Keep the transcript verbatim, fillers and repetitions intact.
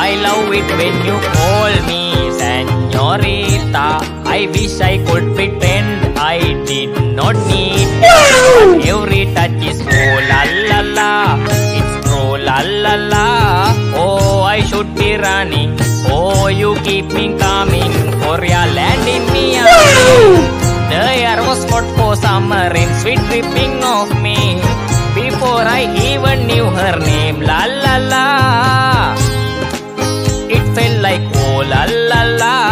I love it when you call me señorita. I wish I could pretend I did not need ya. But every touch is oh la la la. It's true la la la. Oh, I should be running. Oh, you keep me coming for your land in Miami. The air was hot for summer rain, sweet dripping of me. Before I even knew her name, la la la. It felt like oh la la la.